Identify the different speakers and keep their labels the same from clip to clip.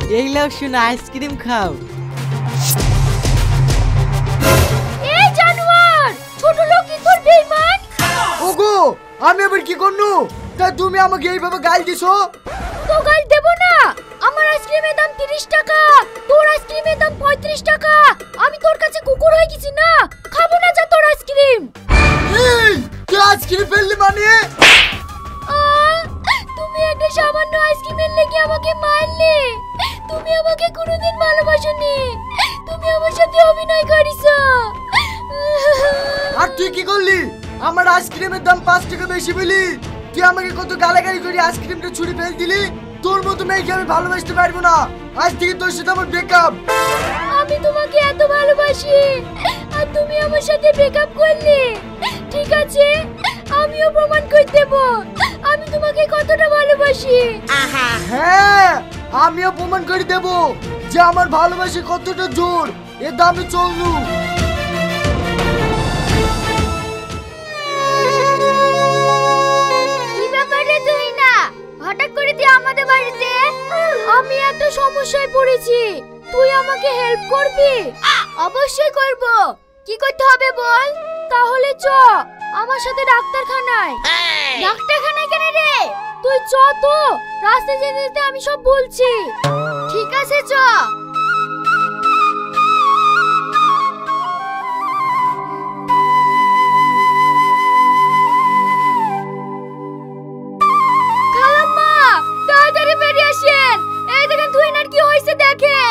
Speaker 1: এই লাও শোনো, আইসক্রিম খাও।
Speaker 2: এই জানোয়ার, ছোট লোক কি তোর বেঈমান?
Speaker 3: ওগো, আমি আবার কি করনু? তা তুমি আমাকে এইভাবে গাল দিছো?
Speaker 2: তো গাল দেব না? আমার আইসক্রিমের দাম 30 টাকা, তোর আইসক্রিমের দাম 35 টাকা। আমি তোর কাছে কুকুর হয়ে গেছি না? খাবো না যা তোর আইসক্রিম।
Speaker 3: এই তুই আইসক্রিম ফেললি মানে?
Speaker 2: তুমি একটা সামান্য আইসক্রিমের লেগে আমাকে মারলে। তুমি আমাকে কোনোদিন ভালোবাসোনি, তুমি আমার সাথে অভিনয় করিছো।
Speaker 3: আর তুই কি করলি? আমার আইসক্রিমের দাম 5 টাকা বেশি বলি তুই আমাকে কত গালাগালি করে আইসক্রিমটা ছুঁড়ে ফেল দিলি। তোর মতো মেয়েকে আমি ভালোবাসতে পারবো না। আজ থেকে তোর সাথে আমার ব্রেকআপ।
Speaker 2: আমি তোমাকে এত ভালোবাসি আর তুমি আমার সাথে ব্রেকআপ করলে? ঠিক আছে, আমিও প্রমাণ করে দেব আমি তোমাকে কতটা ভালোবাসি।
Speaker 3: হ্যাঁ, আমিও প্রমাণ করে দেব যে আমার ভালোবাসি কতটা জোর। এ দামে চললু।
Speaker 2: কি ব্যাপারে তুই না হঠাৎ করে তুই আমাদের বাড়িতে? আমি একটা সমস্যায় পড়েছি, তুই আমাকে হেল্প করবি? অবশ্যই করব। কি করতে হবে বল? তাহলে চ আমার সাথে ডাক্তারখানায়। ডাক্তারখানায় কেন রে? তুই চ তো, রাস্তায় যেতে যেতে আমি সব বলছি। ঠিক আছে চ। খালাম্মা, তাড়াতাড়ি বেরিয়ে আসেন। এই দেখেন তুহিনার কি হয়েছে দেখেন।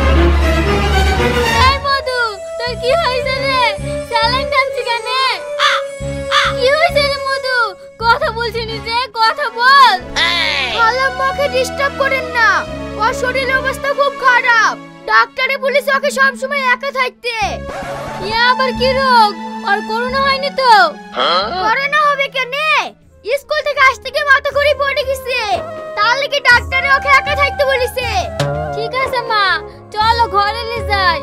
Speaker 2: এই মধু, তোর কি হয়েছে রে? স্যালাইন টানছি কেন? কি হয়েছে রে মধু? কথা বলছিস যে, কথা বল। খালাম্মাকে ডিস্টার্ব করেন না, ওর শরীরের অবস্থা খুব খারাপ। ডাক্তারে বলেছে ওকে সব সময় একা থাকতে। ইয়া আবার কি রোগ? আর করোনা হয়নি তো? করোনা হবে কেন? স্কুল থেকে আসতে গিয়ে মাথা ঘুরে পড়ে গেছে, তার লাগি ডাক্তারে ওকে একা থাকতে বলেছে। ঠিক আছে মা, চলো ঘরে নিয়ে যাই।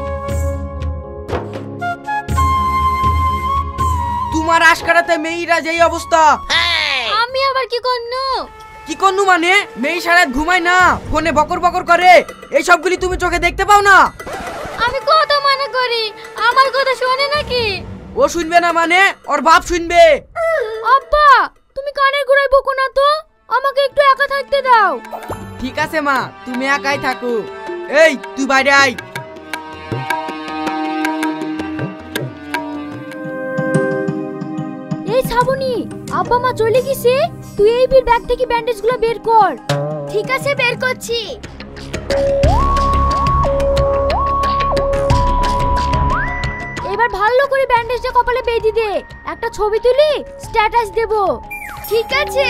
Speaker 1: তোমার আশকারাতে মেয়েরা যেই অবস্থা।
Speaker 2: আমি আবার কি করনু?
Speaker 1: কি করনু মানে? মেয়ে সারা ঘুমায় না, ফোনে বকর বকর করে। এই সবগুলি তুমি চোখে দেখতে পাও না?
Speaker 2: আমি কত মানা করি, আমার কথা শোনে নাকি?
Speaker 1: ও শুনবে না মানে? ওর বাপ শুনবে।
Speaker 2: আব্বা, তুমি কানের গোড়ায় বকো না তো, আমাকে একটু একা থাকতে দাও।
Speaker 1: ঠিক আছে মা, তুমি একাই থাকো। এই তুই বাইরে আয়।
Speaker 2: এই শ্রাবণী, আব্বা মা চলে গেছে, তুই এই ব্যাগ থেকে ব্যান্ডেজগুলো বের কর। ঠিক আছে, বের করছি। এবার ভালো করে ব্যান্ডেজটা কপালে বেঁধে দে, একটা ছবি তুলি স্ট্যাটাস দেব। ঠিক আছে।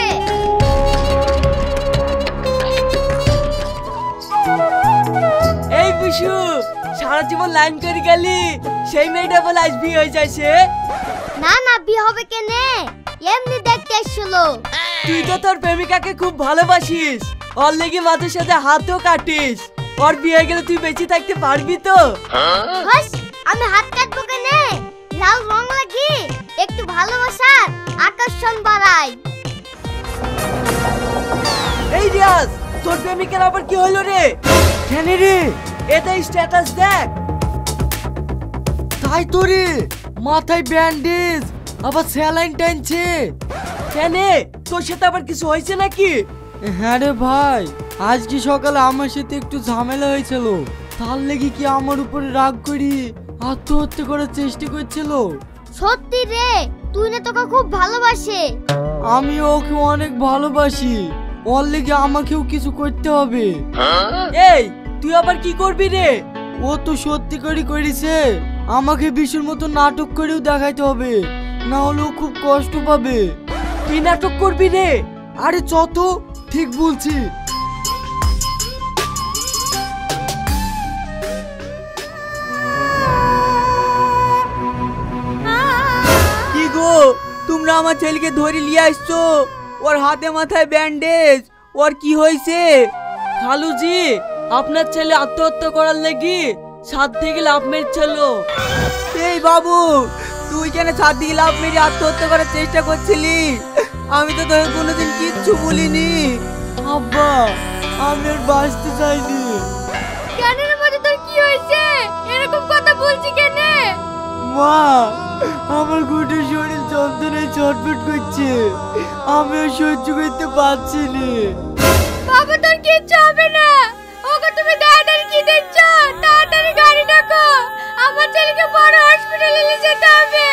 Speaker 1: এই বিশু, সারা জীবন লাইন করে গেলি, সেই মেয়েটা বলে আজ বিয়ে হয়ে যাচ্ছে।
Speaker 2: না না, বিয়ে হবে কেনে, এমনি দেখতে আসছিল।
Speaker 1: তুই তো তোর প্রেমিকাকে খুব ভালোবাসিস, ওর লেগে মাথার সাথে হাতও কাটিস। ওর বিয়ে গেলে তুই বেঁচে থাকতে পারবি তো?
Speaker 2: হাস, আমি হাত কাটবো কেনে? লাল রং লাগি একটু ভালোবাসার আকর্ষণ বাড়ায়।
Speaker 1: এই রিয়াজ, তোর প্রেমিকার আবার কি হলো রে?
Speaker 3: কেন রে?
Speaker 1: এটা স্ট্যাটাস দেখ।
Speaker 3: তাই তো রে, মাথায় ব্যান্ডেজ, আবার স্যালাইন টানছে।
Speaker 1: কেন, তোর সাথে আবার কিছু হয়েছে নাকি?
Speaker 3: হ্যাঁ রে ভাই, আজকে সকালে আমার সাথে একটু ঝামেলা হয়েছিল, তার লেগে কি আমার উপরে রাগ করি আত্মহত্যা করার চেষ্টা করছিল।
Speaker 2: সত্যি রে, তুই না তোকে খুব ভালোবাসে।
Speaker 3: আমি ওকে অনেক ভালোবাসি, ওর লেগে আমাকেও কিছু করতে হবে।
Speaker 1: এই তুই আবার কি করবি রে?
Speaker 3: ও তো সত্যি করে করেছে, আমাকে বিশুর মতো নাটক করেও দেখাইতে হবে, না হলে ও খুব কষ্ট পাবে।
Speaker 1: কি নাটক করবি রে?
Speaker 3: আরে চত, ঠিক বলছি।
Speaker 1: কি গো, তোমরা আমার ছেলেকে ধরে নিয়ে আসছো, ওর হাতে মাথায় ব্যান্ডেজ, ওর কি হয়েছে? খালুজি, আপনার ছেলে আত্মহত্যা করার লাগি ছাদ থেকে লাফ মেরেছিল। এই বাবু, তুই কেন ছাদ থেকে লাফ মেরে আত্মহত্যা করার চেষ্টা করছিলি? আমি তো তোকে কোনোদিন কিচ্ছু বলিনি।
Speaker 3: আব্বা, আমি আর বাঁচতে চাইনি,
Speaker 2: কেন রে মধু, তোর কি হয়েছে? এরকম কথা বলছি কেন?
Speaker 1: মা, আমার গোটা শরীর যন্ত্রণায় ছটফট করছে, আমি আর সহ্য করতে পারছি না।
Speaker 2: বাবা, তোর কিচ্ছু হবে না। ওগো, তুমি তাড়াতাড়ি কি দেখছো? তাড়াতাড়ি গাড়ি ডাকো, আমার ছেলেকে বড় হসপিটালে নিয়ে যেতে হবে।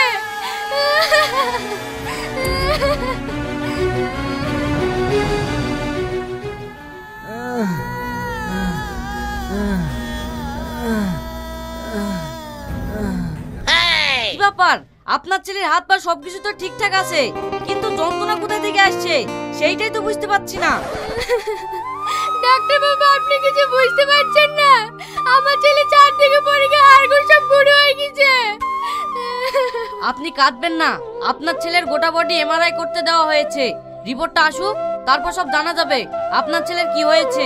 Speaker 4: কি ব্যাপার? আপনার ছেলের হাত পা সবকিছু তো ঠিকঠাক আছে, কিন্তু যন্ত্রণা কোথা থেকে আসছে সেইটাই তো বুঝতে পারছি না।
Speaker 2: ডাক্তার বাবু, আপনি কিছু বুঝতে পারছেন না? আমার ছেলে 4 থেকে পড়ে গিয়ে হাড়গোড় সব গুঁড়ো হয়ে গেছে।
Speaker 4: আপনি কাঁদবেন না, আপনার ছেলের গোটা বডি এমআরআই করতে দেওয়া হয়েছে। রিপোর্টটা আসুক, তারপর সব জানা যাবে আপনার ছেলের কি হয়েছে।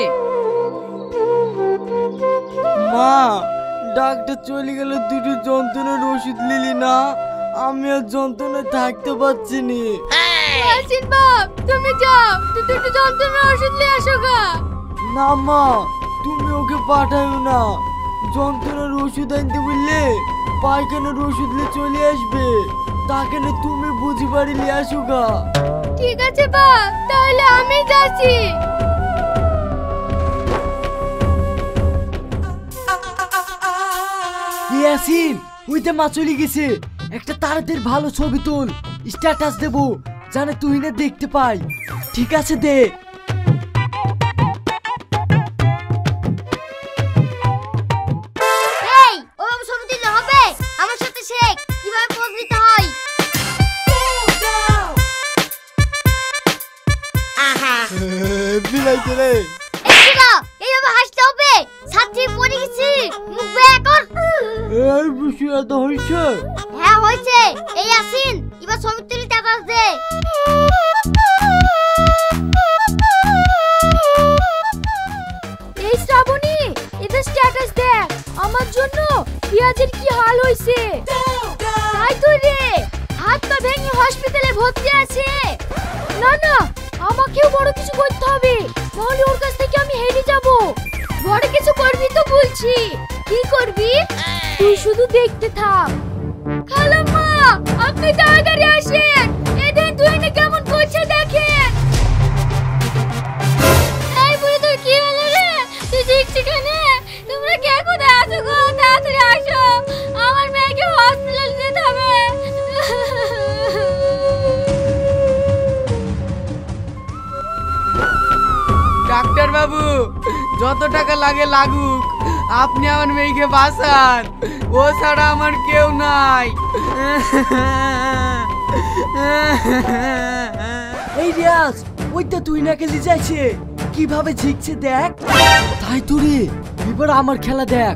Speaker 1: মা, ডাক্তার চলে গেল, দুটো যন্ত্রণার ওষুধ নিলি না? আমি আর যন্ত্রণায় থাকতে পারছি না।
Speaker 2: আসিন বাপ, তুমি যাও, দুটো যন্ত্রণার ওষুধ নিয়ে আসো গা।
Speaker 1: না মা, তুমি ওকে পাঠাও না। যন্ত্রণার ওষুধ আনতে বললে পায়খানার ওষুধ নিয়ে চলে আসবে, তাকে না তুমি বুঝি বাড়ি নিয়ে আসো গা।
Speaker 2: ঠিক আছে বাপ, তাহলে আমি যাচ্ছি।
Speaker 1: ইয়াসিন, ওইটা মা চলে গেছে। একটা তাড়াতাড়ি ভালো ছবি তুল, স্ট্যাটাস দেবো, জানে তুই না দেখতে পাই। ঠিক আছে, দে।
Speaker 2: এই, ওভাবে ছবি দিলে হবে? আমার সাথে শেখ কিভাবে পোজ দিতে হয়।
Speaker 1: বিলাই চলে।
Speaker 2: এইভাবে হাসতে হবে। ছাত্রী পড়ে গেছি, মুখ বেয়া কর।
Speaker 1: এই বুঝি এত হয়েছে?
Speaker 2: হ্যাঁ হয়েছে। এই আসিন, এবার ছবি তুলি স্ট্যাটাস দে। এই শ্রাবণী, এটা স্ট্যাটাস দেখ। আমার জন্য পেঁয়াজের কি হাল হয়েছে। তাই তো রে, হাত পা ভেঙে হসপিটালে ভর্তি আছে। না না, আমাকেও বড় কিছু করতে হবে, নাহলে ওর কাছ থেকে আমি হেরে যাব। বড় কিছু করবি তো বলছি। কি করবি? তুই শুধু দেখতে থাক। খালাম্মা, আপনি তাড়াতাড়ি আসেন, এদের দুই না কেমন করছে দেখেন। এই বুড়ি, তোর কি হলো রে? তুই দেখছি কেন? তোমরা কে কোথায় আছো গো? তাড়াতাড়ি আসো, আমার মেয়েকে হসপিটালে যেতে হবে।
Speaker 1: ডাক্তার বাবু, যত টাকা লাগে লাগুক, আপনি আমার মেয়েকে বাঁচান। ও ছাড়া আমার কেউ নাই। এই রিয়াজ, ওইটা তুই না খেলে যাইছে, কিভাবে ঝিকছে দেখ। তাই তো রে, এবার আমার খেলা দেখ।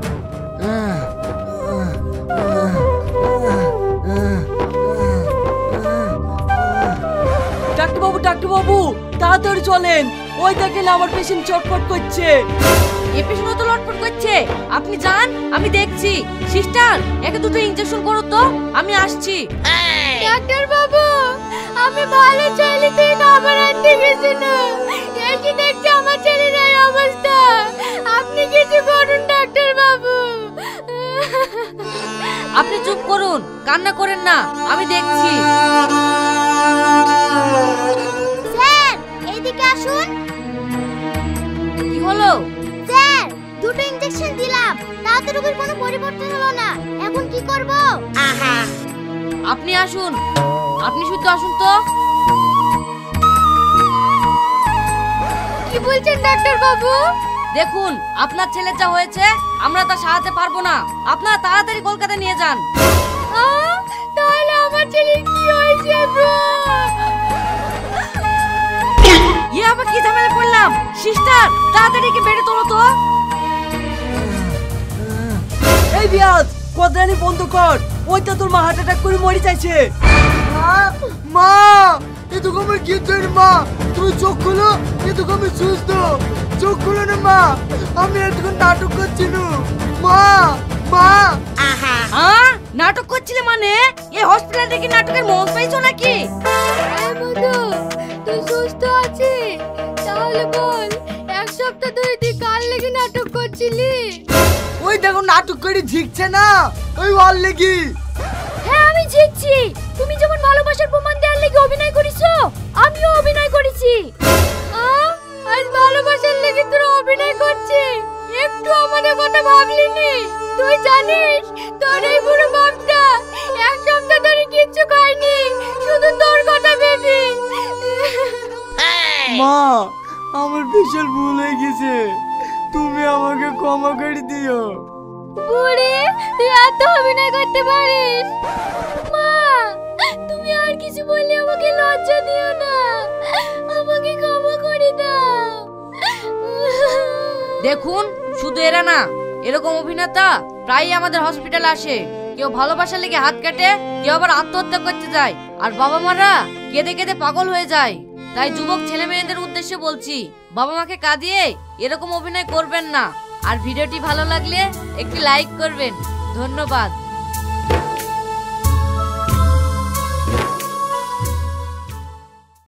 Speaker 1: ডাক্তার বাবু, তাড়াতাড়ি চলেন। ওই দেখেন আমার পেশেন্ট চটপট করছে।
Speaker 4: এ পেছনে তো লটপট করছে, আপনি যান, আমি দেখছি। সিস্টার, একে দুটো ইনজেকশন করো তো, আমি আসছি।
Speaker 2: ডাক্তার বাবু, আমি ভালো ছেলে থেকে খাবার আনতে গেছি না, এসে দেখছি আমার ছেলের এই অবস্থা। আপনি কিছু করুন ডাক্তার বাবু।
Speaker 4: আপনি চুপ করুন, কান্না করেন না, আমি দেখছি।
Speaker 2: স্যার, এইদিকে আসুন।
Speaker 4: কি হলো?
Speaker 2: স্যার, দুটো ইনজেকশন দিলাম, তাতে রোগীর কোনো পরিবর্তন হলো না। এখন কি করব?
Speaker 4: আপনি আসুন, আপনি শুধু আসুন তো।
Speaker 2: কি বলছেন ডাক্তার বাবু?
Speaker 4: দেখুন, আপনার ছেলের যা হয়েছে আমরা তা সারাতে পারবো না, আপনারা তাড়াতাড়ি কলকাতা নিয়ে যান।
Speaker 2: তাহলে আমার ছেলের কি হয়েছে গো?
Speaker 4: ইয়ে, আবার কি ঝামেলা পড়লাম? সিস্টার, তাড়াতাড়ি কি বেড়ে তোলো তো।
Speaker 1: এই রিয়াজ, কদরানি বন্ধ কর। ওইটা তোর মা হার্ট অ্যাটাক করে মরে যাচ্ছে। মা, এটুকু আমার কি হচ্ছে? মা, তুমি চোখ খুলো, এটুকু আমি সুস্থ। চোখ খুলো না মা, আমি এতক্ষণ নাটক করছি না। মা, মা।
Speaker 4: নাটক করছিলে মানে? এই হসপিটাল থেকে নাটকের মঞ্চ পাইছো নাকি?
Speaker 2: মধু, তুই সুস্থ আছিস? তাহলে বল, এক সপ্তাহ ধরে তুই কার লেগে নাটক করছিলি?
Speaker 3: নাটক করে ঝিকছে না ওই ওর লেগি।
Speaker 2: হ্যাঁ আমি জিতছি। তুমি যেমন ভালোবাসার প্রমাণ দেওয়ার লেগে অভিনয় করেছো, আমিও অভিনয় করেছি। আজ ভালোবাসার লেগে তোরা অভিনয় করছিস, একটু আমাদের কথা ভাবলি নি? তুই জানিস তোর এই বুড়ো বাপটা এক সপ্তাহ ধরে কিচ্ছু খায়নি, শুধু তোর কথা ভেবে।
Speaker 1: মা, আমার বিশাল ভুল হয়ে গেছে, তুমি আমাকে ক্ষমা করে দিও।
Speaker 2: বুড়ি, তুই এত অভিনয় করতে পারিস? মা, তুমি আর কিছু বললে আমাকে লজ্জা দিও না, আমাকে ক্ষমা করে দাও।
Speaker 4: দেখুন, শুধু এরা না, এরকম অভিনেতা প্রায়ই আমাদের হসপিটালে আসে। কেউ ভালোবাসার লেগে হাত কাটে, কেউ আবার আত্মহত্যা করতে যায়, আর বাবা মারা কেঁদে কেঁদে পাগল হয়ে যায়। তাই যুবক ছেলে মেয়েদের উদ্দেশ্যে বলছি, বাবা মাকে কাঁদিয়ে এরকম অভিনয় করবেন না। আর ভিডিওটি ভালো লাগলে একটি লাইক করবেন। ধন্যবাদ।